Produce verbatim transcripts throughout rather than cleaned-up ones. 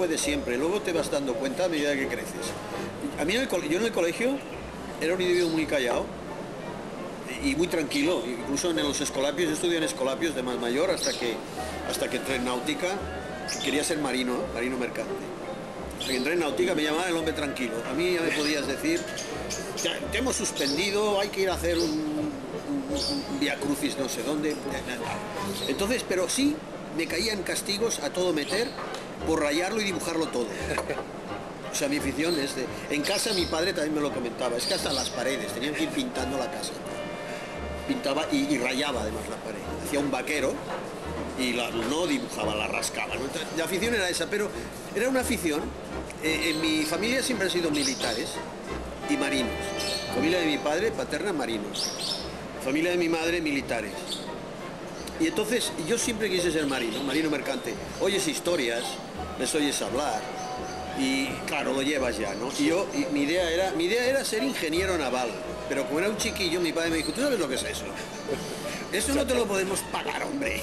fue de siempre, luego te vas dando cuenta a medida que creces. A mí en el, yo en el colegio era un individuo muy callado y muy tranquilo, incluso en los escolapios, yo estudié en escolapios de más mayor hasta que, hasta que entré en náutica, quería ser marino, marino mercante. Hasta que entré en náutica me llamaban el hombre tranquilo. A mí ya me podías decir, te, te hemos suspendido, hay que ir a hacer un, un, un via crucis no sé dónde. Entonces, pero sí me caían castigos a todo meter por rayarlo y dibujarlo todo. O sea, mi afición es de... En casa mi padre también me lo comentaba, es que hasta las paredes, tenían que ir pintando la casa. Pintaba y, y rayaba además la pared. Hacía un vaquero y la, no dibujaba, la rascaba, ¿no? La afición era esa, pero era una afición. Eh, en mi familia siempre han sido militares y marinos. Familia de mi padre, paterna, marinos. Familia de mi madre, militares. Y entonces yo siempre quise ser marino, marino mercante. Oyes historias, les oyes hablar y claro, lo llevas ya, ¿no? Y yo, y mi idea era, mi idea era ser ingeniero naval, pero como era un chiquillo, mi padre me dijo, ¿tú sabes lo que es eso? Eso no te lo podemos pagar, hombre.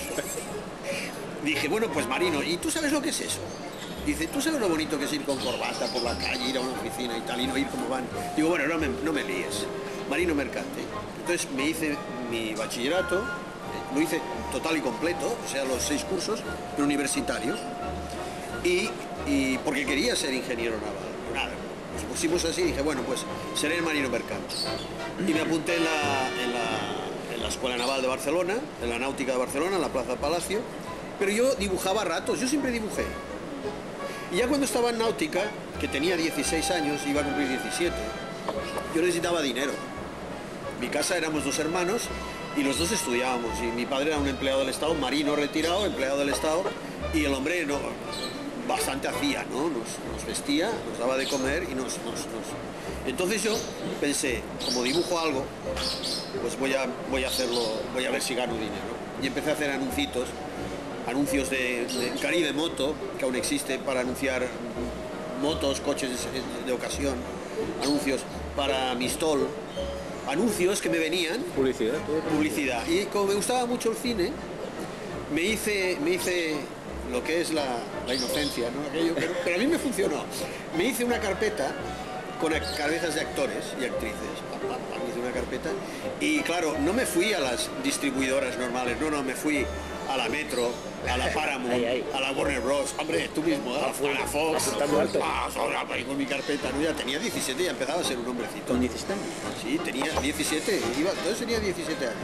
Dije, bueno, pues marino, ¿y tú sabes lo que es eso? Dice, ¿tú sabes lo bonito que es ir con corbata por la calle, ir a una oficina y tal, y no ir como van? Digo, bueno, no me, no me líes, marino mercante. Entonces me hice mi bachillerato, lo hice total y completo, o sea, los seis cursos universitarios, y, y porque quería ser ingeniero naval. Nada, nos pusimos así y dije, bueno, pues seré el marino mercante. Y me apunté en la, en la, en la Escuela Naval de Barcelona, en la Náutica de Barcelona, en la Plaza Palacio, pero yo dibujaba a ratos, yo siempre dibujé. Y ya cuando estaba en náutica, que tenía dieciséis años, iba a cumplir diecisiete, yo necesitaba dinero. Mi casa éramos dos hermanos y los dos estudiábamos. Y mi padre era un empleado del Estado, marino retirado, empleado del Estado, y el hombre no, bastante hacía, ¿no? Nos, nos vestía, nos daba de comer y nos, nos, nos... Entonces yo pensé, como dibujo algo, pues voy a, voy a hacerlo, voy a ver si gano dinero. Y empecé a hacer anuncios. Anuncios de, de Caribe Moto, que aún existe para anunciar motos, coches de, de ocasión, anuncios para Mistol, anuncios que me venían, publicidad, todo publicidad. Y como me gustaba mucho el cine, me hice, me hice lo que es la, la inocencia, ¿no? Aquello, pero, pero a mí me funcionó. Me hice una carpeta con cabezas de actores y actrices. Pam, pam, pam, hice una carpeta y claro, no me fui a las distribuidoras normales, no, no, me fui a la Metro, a la Paramount, ahí, ahí. A la Warner Bros. Hombre, tú mismo, a, a la Fox, ah, con mi carpeta, ¿no? Ya tenía diecisiete y ya empezaba a ser un hombrecito. ¿Con diecisiete años? Sí, tenía diecisiete, iba, entonces tenía diecisiete años.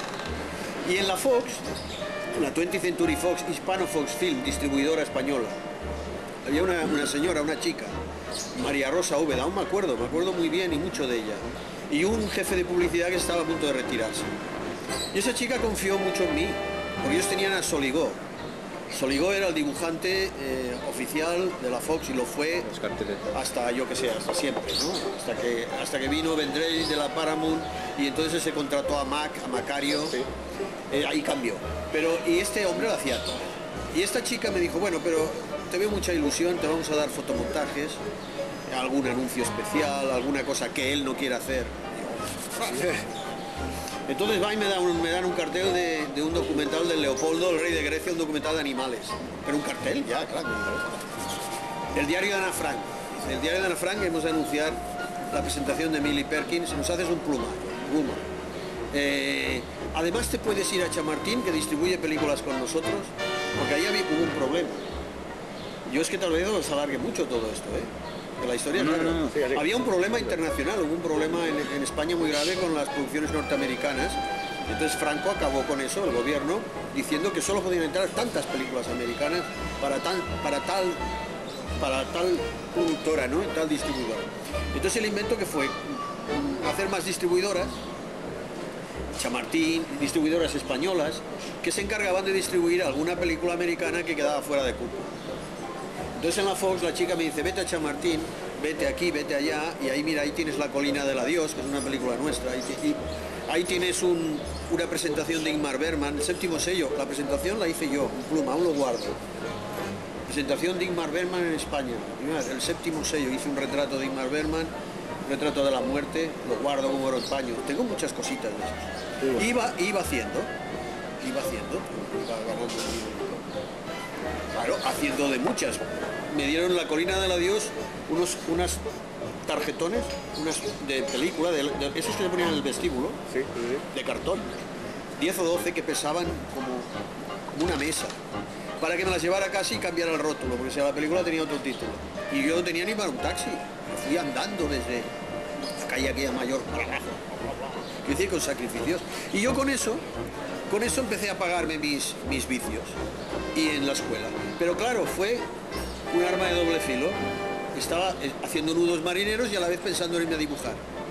Y en la Fox, la twentieth Century Fox, Hispano Fox Film, distribuidora española, había una, una señora, una chica, María Rosa Úbeda, aún me acuerdo, me acuerdo muy bien y mucho de ella, y un jefe de publicidad que estaba a punto de retirarse. Y esa chica confió mucho en mí, porque ellos tenían a Soligó. Soligó era el dibujante eh, oficial de la Fox y lo fue hasta, yo que sé, hasta siempre, ¿no? Hasta que, hasta que vino Vendrell de la Paramount y entonces se contrató a Mac, a Macario, sí. eh, ahí cambió. Pero, y este hombre lo hacía todo. Y esta chica me dijo, bueno, pero te veo mucha ilusión, te vamos a dar fotomontajes, algún anuncio especial, alguna cosa que él no quiera hacer. Y yo, entonces va y me, da un, me dan un cartel de, de un documental de Leopoldo, el rey de Grecia, un documental de animales. Pero un cartel, ya, claro. El diario de Ana Frank. El diario de Ana Frank, hemos de anunciar la presentación de Millie Perkins. Nos haces un pluma. pluma. Eh, además te puedes ir a Chamartín, que distribuye películas con nosotros, porque ahí había, hubo un problema. Yo es que tal vez os alargue mucho todo esto, ¿eh? De la historia, no, claro. No, no, sí, sí. Había un problema internacional, hubo un problema en, en España muy grave con las producciones norteamericanas. Entonces Franco acabó con eso, el gobierno, diciendo que solo podían entrar tantas películas americanas para tal, para tal, para tal productora, ¿no? Tal distribuidora. Entonces el invento que fue hacer más distribuidoras, Chamartín, distribuidoras españolas, que se encargaban de distribuir alguna película americana que quedaba fuera de cupo. Entonces en la Fox la chica me dice, vete a Chamartín, vete aquí, vete allá, y ahí mira, ahí tienes La colina del adiós, que es una película nuestra, ahí, y, ahí tienes un, una presentación de Ingmar Bergman, el séptimo sello, la presentación la hice yo, un pluma, aún lo guardo. Presentación de Ingmar Bergman en España, el séptimo sello, hice un retrato de Ingmar Bergman, un retrato de la muerte, lo guardo como oro en paño, tengo muchas cositas de esas. Iba, iba haciendo, iba haciendo, iba ganando. Claro, haciendo de muchas. Me dieron en la Colina del Adiós unos, unas tarjetones, unas de película, de, de esos que se ponían en el vestíbulo, Sí, sí, sí. de cartón, diez o doce que pesaban como, como una mesa, para que me las llevara a casa y cambiara el rótulo, porque si la película tenía otro título. Y yo no tenía ni para un taxi, me fui andando desde la calle aquella mayor para abajo, es decir, con sacrificios. Y yo con eso, con eso empecé a pagarme mis, mis vicios, y en la escuela. Pero claro, fue un arma de doble filo. Estaba haciendo nudos marineros y a la vez pensando en irme a dibujar.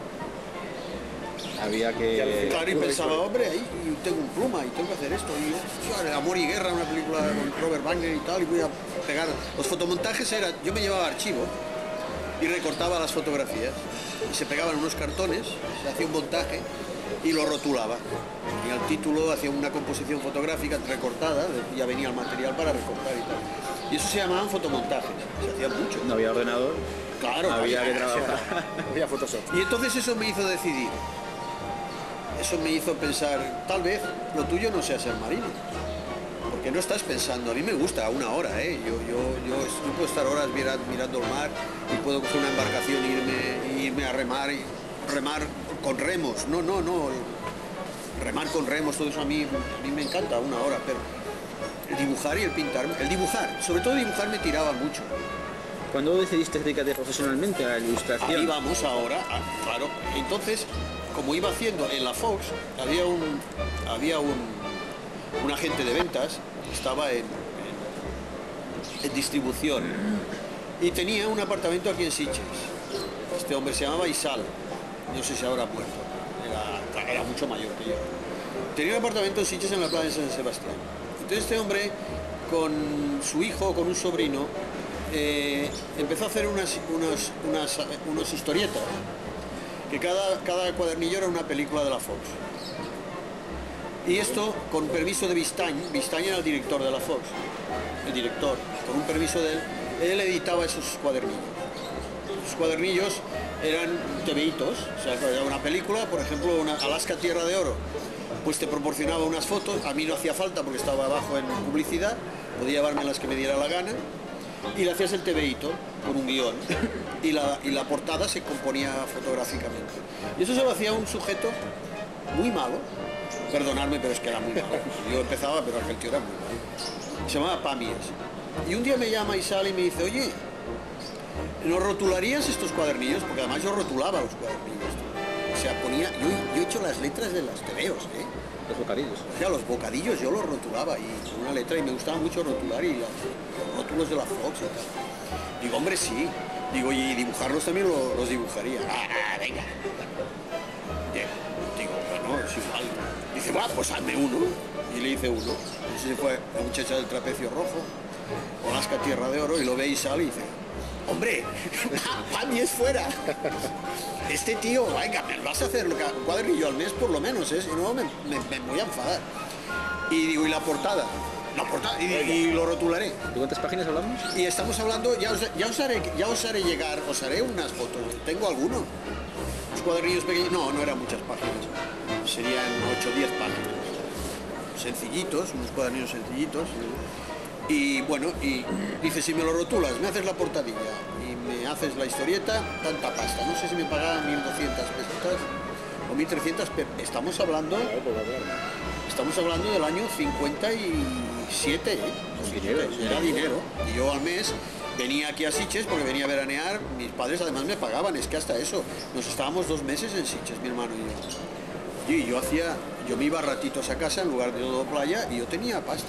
Había que... Claro, y pensaba, hombre, ahí tengo un pluma y tengo que hacer esto. Y yo, Amor y Guerra, una película con Robert Wagner y tal, y voy a pegar. Los fotomontajes eran, yo me llevaba archivo y recortaba las fotografías. Y se pegaban unos cartones, se hacía un montaje y lo rotulaba. Y al título hacía una composición fotográfica recortada, ya venía el material para recortar y tal. Y eso se llamaban fotomontajes, se hacían mucho. No había ordenador. Claro, había que había, trabajar. Había Photoshop. Y entonces eso me hizo decidir, eso me hizo pensar, tal vez lo tuyo no sea ser marino, porque no estás pensando, a mí me gusta una hora, ¿eh? yo, yo, yo, yo puedo estar horas mirando, mirando el mar y puedo coger una embarcación e irme, irme a remar, y remar con remos, no, no, no, remar con remos, todo eso a mí, a mí me encanta una hora, pero el dibujar y el pintar, el dibujar, sobre todo dibujar me tiraba mucho. ¿Cuándo decidiste dedicarte profesionalmente a la ilustración? Ahí vamos ahora, ah, claro. Entonces, como iba haciendo en la Fox, había un, había un, un agente de ventas, estaba en, en, en distribución, y tenía un apartamento aquí en Sitges. Este hombre se llamaba Isal, no sé si ahora muerto, era, era mucho mayor que yo. Tenía un apartamento en Sitges en la playa de San Sebastián. Entonces este hombre, con su hijo, con un sobrino, Eh, empezó a hacer unas, unas, unas, unas historietas, que cada, cada cuadernillo era una película de la Fox. Y esto con permiso de Vistañ, Vistañ era el director de la Fox, el director, con un permiso de él, él editaba esos cuadernillos. Esos cuadernillos eran tebeitos, o sea, era una película, por ejemplo, una Alaska Tierra de Oro, pues te proporcionaba unas fotos, a mí no hacía falta porque estaba abajo en publicidad, podía llevarme las que me diera la gana, y le hacías el tebeíto con un guión y la, y la portada se componía fotográficamente. Y eso se lo hacía un sujeto muy malo, perdonadme, pero es que era muy malo. Yo empezaba, pero aquel tío era muy malo. Se llamaba Pamies. Y un día me llama Isal y me dice, oye, ¿nos rotularías estos cuadernillos? Porque además yo rotulaba los cuadernillos. O sea, ponía, yo, yo he hecho las letras de los tebeos, ¿eh? Los bocadillos. O sea, los bocadillos yo los rotulaba y con una letra y me gustaba mucho rotular y los, los rótulos de la Fox y tal. Digo, hombre, sí. Digo, y dibujarlos también lo, los dibujaría. Ah, ah, venga. Bien. Digo, bueno, es igual. Dice, va, pues hazme uno. Y le hice uno. Ese fue la muchacha del trapecio rojo, Alaska Tierra de Oro, y lo ve y sale y dice, hombre, Pani es fuera. Este tío, venga, me vas a hacer un cuadernillo al mes por lo menos, ¿eh? Si no me, me, me voy a enfadar. Y digo, ¿y la portada? La portada, y, y lo rotularé. ¿De cuántas páginas hablamos? Y estamos hablando, ya os, ya os, haré, ya os haré llegar, os haré unas fotos. Tengo alguno. Los cuadernillos pequeños, no, no eran muchas páginas. Serían ocho o diez páginas. Sencillitos, unos cuadernillos sencillitos. Y bueno, y dice, si me lo rotulas, me haces la portadilla y me haces la historieta, tanta pasta. No sé si me pagaban mil doscientas pesetas o mil trescientas, pero estamos hablando, estamos hablando del año cincuenta y siete, ¿eh? Dinero, Era dinero. Y yo al mes venía aquí a Sitges porque venía a veranear, mis padres además me pagaban, es que hasta eso, nos estábamos dos meses en Sitges, mi hermano y yo. Y yo hacía, yo me iba ratitos a casa en lugar de todo playa y yo tenía pasta.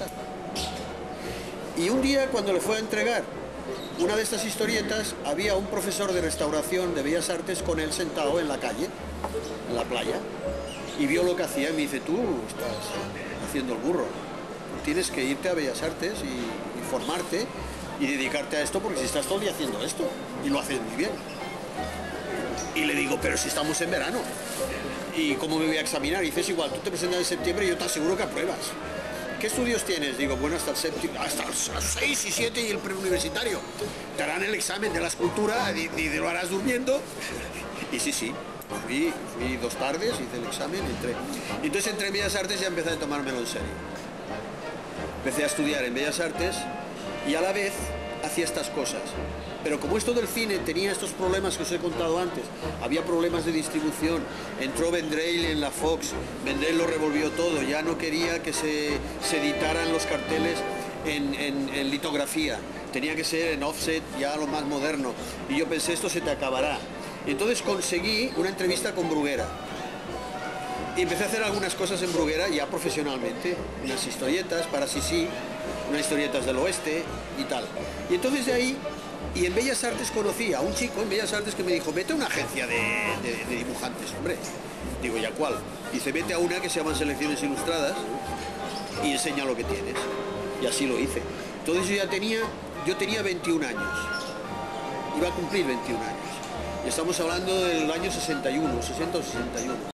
Y un día cuando le fue a entregar una de estas historietas, había un profesor de restauración de Bellas Artes con él sentado en la calle, en la playa, y vio lo que hacía y me dice, tú estás haciendo el burro, tienes que irte a Bellas Artes y, y formarte y dedicarte a esto porque si estás todo el día haciendo esto y lo haces muy bien. Y le digo, pero si estamos en verano, ¿y cómo me voy a examinar? Y dices, igual, tú te presentas en septiembre y yo te aseguro que apruebas. ¿Qué estudios tienes? Digo, bueno, hasta el séptimo, hasta los seis y siete y el preuniversitario. Te harán el examen de la escultura y, y lo harás durmiendo. Y sí, sí, fui, fui dos tardes, hice el examen, entré. Y entonces entré en Bellas Artes y ya empecé a tomármelo en serio. Empecé a estudiar en Bellas Artes y a la vez hacía estas cosas. Pero como esto del cine tenía estos problemas que os he contado antes, había problemas de distribución, entró Vendrell en la Fox, Vendrell lo revolvió todo, ya no quería que se, se editaran los carteles en, en, en litografía, tenía que ser en offset, ya lo más moderno. Y yo pensé, esto se te acabará. Y entonces conseguí una entrevista con Bruguera. Y empecé a hacer algunas cosas en Bruguera ya profesionalmente, unas historietas para Sisi, unas historietas del oeste y tal. Y entonces de ahí, y en Bellas Artes conocí a un chico en Bellas Artes que me dijo, vete a una agencia de, de, de dibujantes, hombre. Digo, ¿ya cuál? Dice, vete a una que se llama Selecciones Ilustradas y enseña lo que tienes. Y así lo hice. Entonces yo ya tenía, yo tenía veintiún años. Iba a cumplir veintiún años. Y estamos hablando del año sesenta y uno, sesenta o sesenta y uno.